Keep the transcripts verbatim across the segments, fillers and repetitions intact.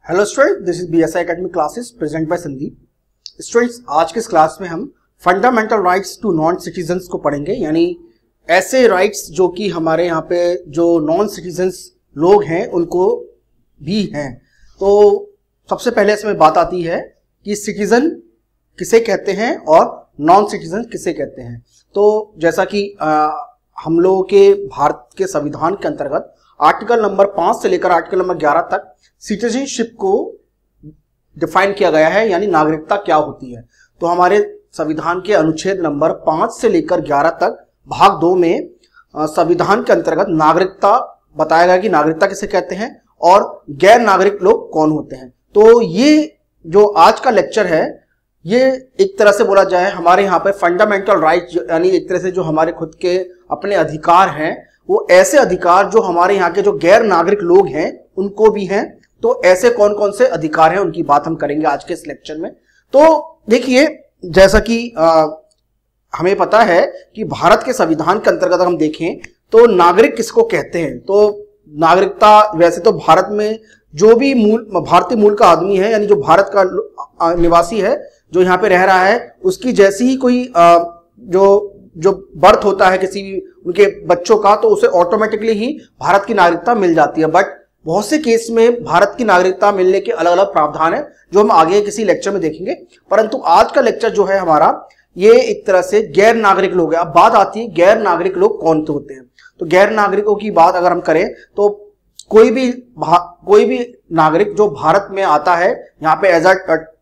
Hello student, this is BSI academy classes present by Sandeep. Students, आज के इस class में हम fundamental rights to non citizens को पढ़ेंगे, यानी ऐसे राइट्स जो कि हमारे यहाँ पे जो नॉन सिटीजन्स लोग हैं उनको भी हैं। तो सबसे पहले इसमें बात आती है कि सिटीजन किसे कहते हैं और नॉन सिटीजन किसे कहते हैं। तो जैसा कि आ, हम लोगों के भारत के संविधान के अंतर्गत आर्टिकल नंबर पांच से लेकर आर्टिकल नंबर ग्यारह तक सिटीजनशिप को डिफाइन किया गया है, यानी नागरिकता क्या होती है। तो हमारे संविधान के अनुच्छेद नंबर पांच से लेकर ग्यारह तक भाग दो में संविधान के अंतर्गत नागरिकता बताया गया कि नागरिकता किसे कहते हैं और गैर नागरिक लोग कौन होते हैं। तो ये जो आज का लेक्चर है ये एक तरह से बोला जाए हमारे यहाँ पे फंडामेंटल राइट, यानी एक तरह से जो हमारे खुद के अपने अधिकार हैं वो ऐसे अधिकार जो हमारे यहाँ के जो गैर नागरिक लोग हैं उनको भी हैं। तो ऐसे कौन कौन से अधिकार हैं उनकी बात हम करेंगे आज के इस लेक्चर में। तो देखिए, जैसा कि आ, हमें पता है कि भारत के संविधान के अंतर्गत हम देखें तो नागरिक किसको कहते हैं। तो नागरिकता वैसे तो भारत में जो भी मूल भारतीय मूल का आदमी है, यानी जो भारत का निवासी है जो यहाँ पे रह रहा है, उसकी जैसी ही कोई आ, जो जो बर्थ होता है किसी भी उनके बच्चों का, तो उसे ऑटोमेटिकली ही भारत की नागरिकता मिल जाती है। बट बहुत से केस में भारत की नागरिकता मिलने के अलग अलग प्रावधान है जो हम आगे किसी लेक्चर में देखेंगे। परंतु आज का लेक्चर जो है हमारा ये एक तरह से गैर नागरिक लोग है। अब बात आती है गैर नागरिक लोग कौन से होते हैं। तो गैर नागरिकों की बात अगर हम करें तो कोई भी कोई भी नागरिक जो भारत में आता है यहाँ पे एज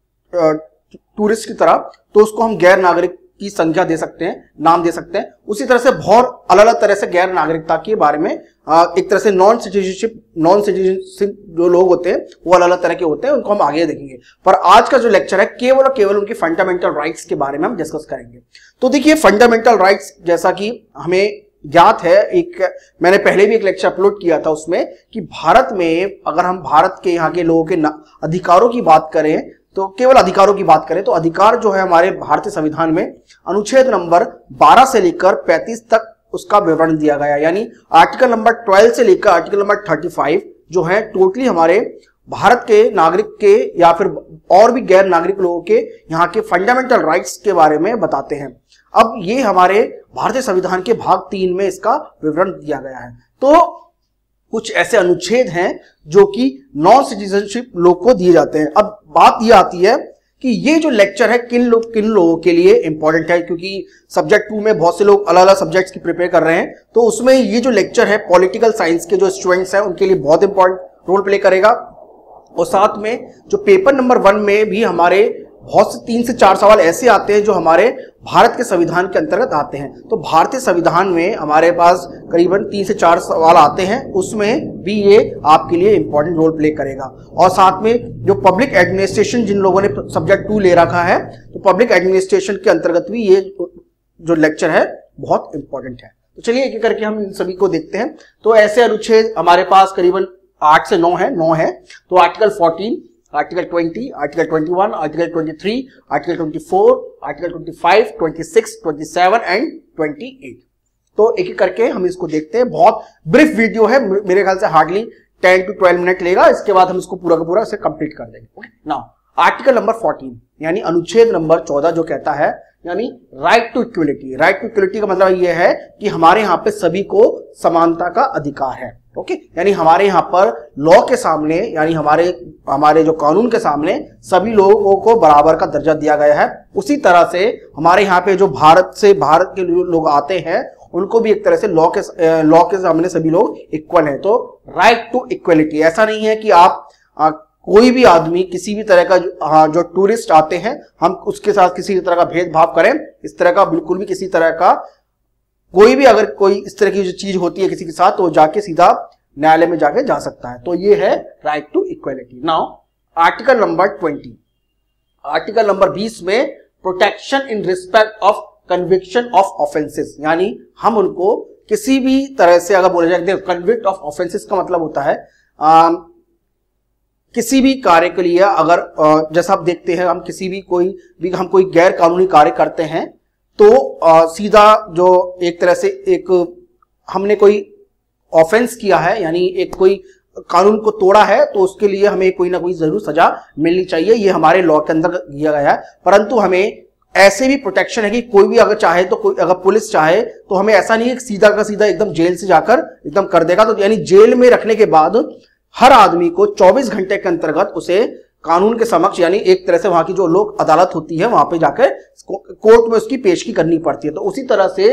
अ टूरिस्ट की तरह, तो उसको हम गैर नागरिक की संख्या दे सकते हैं, नाम दे सकते हैं। उसी तरह से बहुत अलग अलग तरह से गैर नागरिकता के बारे में एक तरह से नॉन सिटीजनशिप नॉन सिटीजनशिप जो लोग होते हैं वो अलग अलग तरह के होते हैं, उनको हम आगे देखेंगे। पर आज का जो लेक्चर है केवल और केवल उनकी फंडामेंटल राइट्स के बारे में हम डिस्कस करेंगे। तो देखिए, फंडामेंटल राइट्स जैसा कि हमें ज्ञात है, एक मैंने पहले भी एक लेक्चर अपलोड किया था उसमें कि भारत में अगर हम भारत के यहाँ के लोगों के अधिकारों की बात करें, तो केवल अधिकारों की बात करें तो अधिकार जो है हमारे भारतीय संविधान में अनुच्छेद नंबर बारह से लेकर पैंतीस तक उसका विवरण दिया गया, यानी आर्टिकल नंबर बारह से लेकर आर्टिकल नंबर पैंतीस जो है टोटली हमारे भारत के नागरिक के या फिर और भी गैर नागरिक लोगों के यहाँ के फंडामेंटल राइट्स के बारे में बताते हैं। अब ये हमारे भारतीय संविधान के भाग तीन में इसका विवरण दिया गया है। तो कुछ ऐसे अनुच्छेद हैं जो कि नॉन सिटीजनशिप लोग को दिए जाते हैं। अब बात यह आती है कि ये जो लेक्चर है किन लोग किन लोगों के लिए इंपॉर्टेंट है, क्योंकि सब्जेक्ट टू में बहुत से लोग अलग अलग सब्जेक्ट्स की प्रिपेयर कर रहे हैं। तो उसमें ये जो लेक्चर है पॉलिटिकल साइंस के जो स्टूडेंट्स हैं उनके लिए बहुत इंपॉर्टेंट रोल प्ले करेगा। और साथ में जो पेपर नंबर वन में भी हमारे बहुत से तीन से चार सवाल ऐसे आते हैं जो हमारे भारत के संविधान के अंतर्गत आते हैं। तो भारतीय संविधान में हमारे पास करीबन तीन से चार सवाल आते हैं, उसमें भी ये आपके लिए इंपॉर्टेंट रोल प्ले करेगा। और साथ में जो पब्लिक एडमिनिस्ट्रेशन जिन लोगों ने सब्जेक्ट टू ले रखा है, तो पब्लिक एडमिनिस्ट्रेशन के अंतर्गत भी ये जो लेक्चर है बहुत इंपॉर्टेंट है। तो चलिए एक एक करके हम इन सभी को देखते हैं। तो ऐसे अनुच्छेद हमारे पास करीबन आठ से नौ है नौ है तो article fourteen, article twenty, article twenty one, article twenty three, article twenty four, article twenty five, twenty six, twenty seven and twenty eight. तो एक एक करके हम इसको देखते हैं। बहुत ब्रीफ वीडियो है, मेरे ख्याल से hardly ten to twelve minute लेगा। इसके बाद हम इसको पूरा का पूरा इसे कंप्लीट कर देंगे। Okay, now article number fourteen यानी अनुच्छेद नंबर चौदह जो कहता है यानी right to equality. Right to equality का मतलब यह है कि हमारे यहाँ पे सभी को समानता का अधिकार है। ओके, यानी हमारे यहाँ पर लॉ के सामने यानी हमारे हमारे जो कानून के सामने सभी लोगों को बराबर का दर्जा दिया गया है। उसी तरह से हमारे यहाँ पे जो भारत से भारत के लोग आते हैं उनको भी एक तरह से लॉ के लॉ के सामने सभी लोग इक्वल हैं। तो राइट टू इक्वलिटी ऐसा नहीं है कि आप आ, कोई भी आदमी किसी भी तरह का जो, हाँ, जो टूरिस्ट आते हैं हम उसके साथ किसी तरह का भेदभाव करें, इस तरह का बिल्कुल भी किसी तरह का कोई भी अगर कोई इस तरह की जो चीज होती है किसी के साथ तो जाके सीधा न्यायालय में जाके जा सकता है। तो ये है right to equality. Now article number twenty, article number बीस में protection in respect of conviction of offences, यानी हम उनको किसी भी तरह से अगर बोला जाए, देखो कन्विक्ट ऑफ ऑफेंसेस का मतलब होता है आ, किसी भी कार्य के लिए अगर जैसा आप देखते हैं हम किसी भी कोई भी हम कोई गैर कानूनी कार्य करते हैं तो आ, सीधा जो एक तरह से एक हमने कोई ऑफेंस किया है, यानी एक कोई कानून को तोड़ा है तो उसके लिए हमें कोई ना कोई जरूर सजा मिलनी चाहिए, ये हमारे लॉ के अंदर दिया गया है। परंतु हमें ऐसे भी प्रोटेक्शन है कि कोई भी अगर चाहे तो कोई अगर पुलिस चाहे तो हमें ऐसा नहीं है कि सीधा का सीधा एकदम जेल से जाकर एकदम कर देगा। तो यानी जेल में रखने के बाद हर आदमी को चौबीस घंटे के अंतर्गत उसे कानून के समक्ष, यानी एक तरह से वहां की जो लोक अदालत होती है वहां पे जाकर कोर्ट में उसकी पेशगी करनी पड़ती है। तो उसी तरह से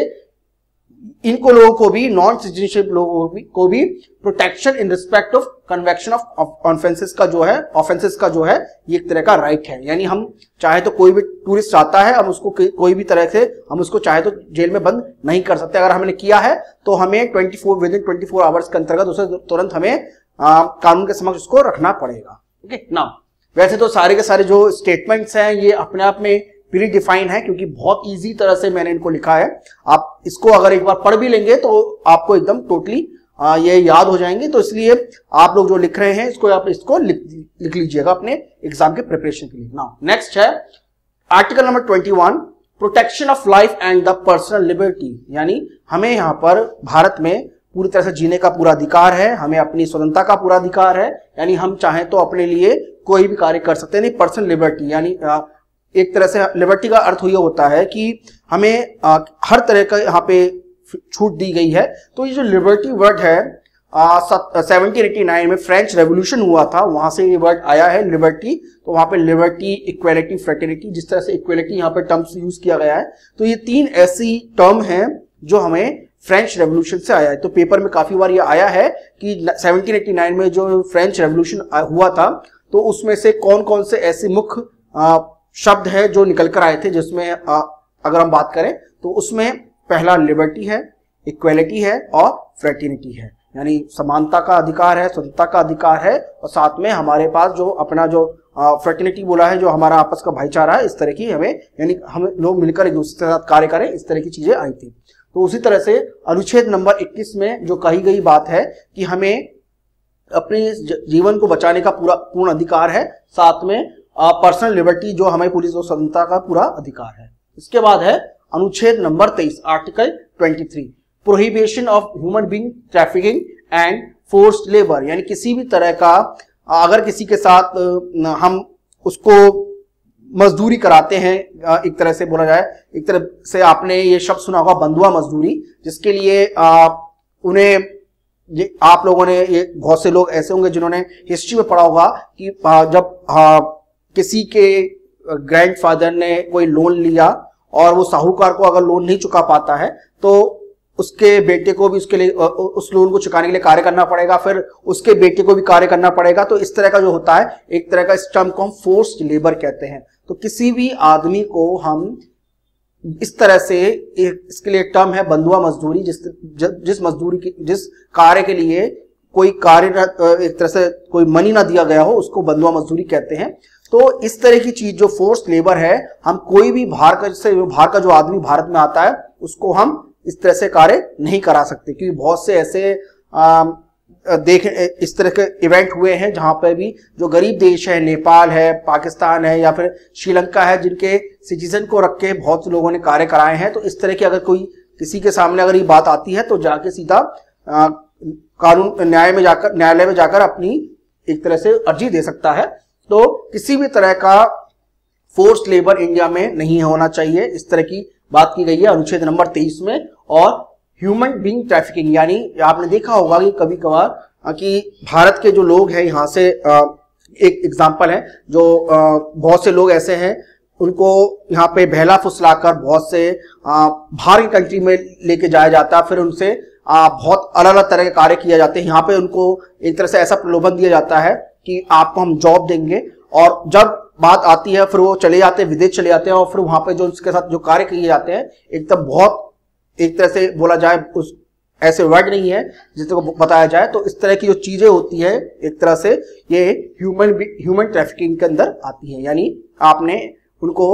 इनको लोगों को भी, नॉन सिटीजनशिप लोगों को भी protection in respect of conviction of offences का जो है ऑफेंसेस का जो है ये एक तरह का राइट है। यानी हम चाहे तो कोई भी टूरिस्ट आता है, हम उसको कोई भी तरह से हम उसको चाहे तो जेल में बंद नहीं कर सकते। अगर हमने किया है तो हमें twenty four within twenty four hours के अंतर्गत उसे तुरंत हमें आ, कानून के समक्ष उसको रखना पड़ेगा। ओके ना, वैसे तो सारे के सारे जो स्टेटमेंट्स हैं ये अपने आप में प्री डिफाइन है, क्योंकि बहुत इजी तरह से मैंने इनको लिखा है। आप इसको अगर एक बार पढ़ भी लेंगे तो आपको एकदम टोटली ये याद हो जाएंगे। तो इसलिए आप लोग जो लिख रहे हैं इसको आप इसको लिख लिख लीजिएगा अपने एग्जाम के प्रिपरेशन के लिए। नाउ नेक्स्ट है article number twenty one, protection of life and the personal liberty. यानी हमें यहाँ पर भारत में पूरी तरह से जीने का पूरा अधिकार है, हमें अपनी स्वतंत्रता का पूरा अधिकार है। यानी हम चाहें तो अपने लिए कोई भी कार्य कर सकते हैं। नहीं, पर्सनल लिबर्टी यानी एक तरह से लिबर्टी का अर्थ ये होता है कि हमें आ, हर तरह का यहाँ पे छूट दी गई है। तो ये जो लिबर्टी वर्ड है सेवनटीन एटी नाइन में फ्रेंच रेवोल्यूशन हुआ था, वहां से ये वर्ड आया है लिबर्टी। तो वहां पे लिबर्टी, इक्वेलिटी, फ्रेटर्निटी, जिस तरह से इक्वेलिटी यहाँ पे टर्म्स यूज किया गया है, तो ये तीन ऐसी टर्म हैं जो हमें फ्रेंच रेवोल्यूशन से आया है। तो पेपर में काफी बार ये आया है कि सेवनटीन एटी नाइन में जो फ्रेंच रेवोल्यूशन हुआ था तो उसमें से कौन कौन से ऐसे मुख्य शब्द है जो निकल कर आए थे, जिसमें आ, अगर हम बात करें तो उसमें पहला लिबर्टी है, इक्वेलिटी है और फ्रेटर्निटी है। यानी समानता का अधिकार है, स्वतंत्रता का अधिकार है, और साथ में हमारे पास जो अपना जो फ्रेटर्निटी बोला है, जो हमारा आपस का भाईचारा है, इस तरह की हमें यानी हम लोग मिलकर एक दूसरे के साथ कार्य करें, इस तरह की चीजें आई थी। तो उसी तरह से अनुच्छेद नंबर इक्कीस में जो कही गई बात है कि हमें अपने जीवन को बचाने का पूरा पूर्ण अधिकार है, साथ में पर्सनल लिबर्टी जो हमें पूरी स्वतंत्रता का पूरा अधिकार है। इसके बाद है अनुच्छेद नंबर तेईस, article twenty three, prohibition of human being trafficking and forced labour. यानी किसी भी तरह का अगर किसी के साथ हम उसको मजदूरी कराते हैं, एक तरह से बोला जाए, एक तरह से आपने ये शब्द सुना होगा बंधुआ मजदूरी, जिसके लिए आ, उन्हें ये आप लोगों ने, ये बहुत से लोग ऐसे होंगे जिन्होंने हिस्ट्री में पढ़ा होगा कि जब आ, किसी के ग्रैंडफादर ने कोई लोन लिया और वो साहूकार को अगर लोन नहीं चुका पाता है तो उसके बेटे को भी उसके लिए उस लोन को चुकाने के लिए कार्य करना पड़ेगा, फिर उसके बेटे को भी कार्य करना पड़ेगा। तो इस तरह का जो होता है एक तरह का, इस टर्म को हम फोर्स्ड लेबर कहते हैं। तो किसी भी आदमी को हम इस तरह से, इसके लिए टर्म है बंधुआ मजदूरी, जिस जिस मजदूरी की जिस कार्य के लिए कोई कार्य एक तरह से कोई मनी ना दिया गया हो उसको बंधुआ मजदूरी कहते हैं। तो इस तरह की चीज जो फोर्स्ड लेबर है, हम कोई भी बाहर का से बाहर का जो आदमी भारत में आता है उसको हम इस तरह से कार्य नहीं करा सकते, क्योंकि बहुत से ऐसे आ, देख इस तरह के इवेंट हुए हैं जहां पर भी जो गरीब देश है, नेपाल है, पाकिस्तान है या फिर श्रीलंका है, जिनके सिटीजन को रख के बहुत से लोगों ने कार्य कराए हैं। तो इस तरह की अगर कोई किसी के सामने अगर ये बात आती है तो जाके सीधा आ, कानून न्याय में जाकर न्यायालय में जाकर अपनी एक तरह से अर्जी दे सकता है। तो किसी भी तरह का फोर्स्ड लेबर इंडिया में नहीं होना चाहिए, इस तरह की बात की गई है अनुच्छेद नंबर तेईस में। और ह्यूमन बीइंग ट्रैफिकिंग, यानी आपने देखा होगा कि कभी कभार कि भारत के जो लोग हैं, यहाँ से एक एग्जांपल है, जो बहुत से लोग ऐसे हैं उनको यहाँ पे बहला फुसलाकर बहुत से बाहर की कंट्री में लेके जाया जाता है, फिर उनसे बहुत अलग अलग तरह के कार्य किए जाते हैं। यहाँ पे उनको एक तरह से ऐसा प्रलोभन दिया जाता है कि आपको हम जॉब देंगे, और जब बात आती है फिर वो चले जाते हैं, विदेश चले जाते हैं, और फिर वहां पे जो उसके साथ जो कार्य किए जाते हैं एकदम बहुत एक तरह से बोला जाए उस ऐसे वर्ड नहीं है जिसको बताया जाए। तो इस तरह की जो चीजें होती है एक तरह से ये ह्यूमन ह्यूमन ट्रैफिकिंग के अंदर आती है। यानी आपने उनको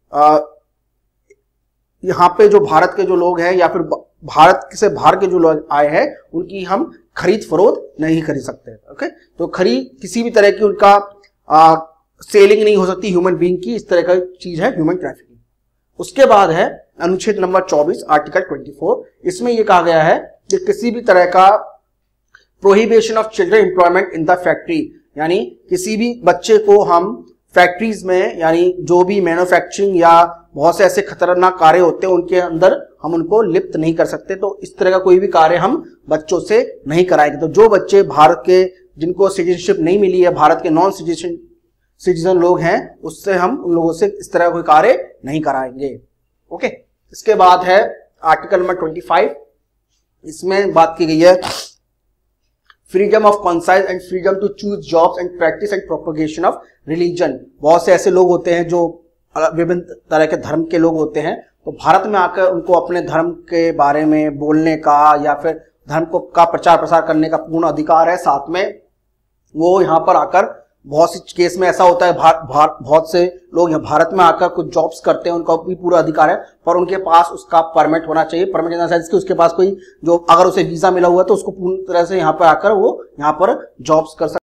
यहाँ पे जो भारत के जो लोग हैं या फिर भारत से बाहर के जो लोग आए हैं उनकी हम खरीद फरोख्त नहीं खरीद सकते। ओके, तो खरीद किसी भी तरह की उनका आ, सेलिंग नहीं हो सकती ह्यूमन बीइंग की, इस तरह का चीज है ह्यूमन ट्रैफिकिंग। उसके बाद है अनुच्छेद नंबर चौबीस, आर्टिकल चौबीस। इसमें यह कहा गया है कि किसी भी तरह का prohibition of children employment in the factory, यानी किसी भी बच्चे को हम फैक्ट्रीज में, यानी जो भी मैन्युफैक्चरिंग या बहुत से ऐसे खतरनाक कार्य होते हैं उनके अंदर हम उनको लिप्त नहीं कर सकते। तो इस तरह का कोई भी कार्य हम बच्चों से नहीं कराएंगे। तो जो बच्चे भारत के, जिनको सिटीजनशिप नहीं मिली है, भारत के नॉन सिटीजन सिटीजन लोग हैं, उससे हम उन लोगों से इस तरह कोई कार्य नहीं कराएंगे। ओके, इसके बाद है आर्टिकल नंबर पच्चीस। इसमें बात की गई है freedom of conscience and freedom to choose jobs and practice and propagation of religion. बहुत से ऐसे लोग होते हैं जो विभिन्न तरह के धर्म के लोग होते हैं, तो भारत में आकर उनको अपने धर्म के बारे में बोलने का या फिर धर्म को का प्रचार प्रसार करने का पूर्ण अधिकार है। साथ में वो यहाँ पर आकर, बहुत सी केस में ऐसा होता है, भार, भार, बहुत से लोग यहाँ भारत में आकर कुछ जॉब्स करते हैं, उनका भी पूरा अधिकार है, पर उनके पास उसका परमिट होना चाहिए। परमिट इन द सेंस कि उसके पास कोई, जो अगर उसे वीजा मिला हुआ है तो उसको पूर्ण तरह से यहाँ पर आकर वो यहाँ पर जॉब्स कर सकते